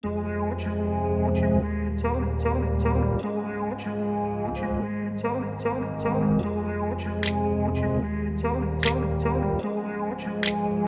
Tell me what you want, what you need. Tell me, tell me, tell me. Tell me what you want, what you need. Tell me, tell me, tell me. Tell me what you want, what you need.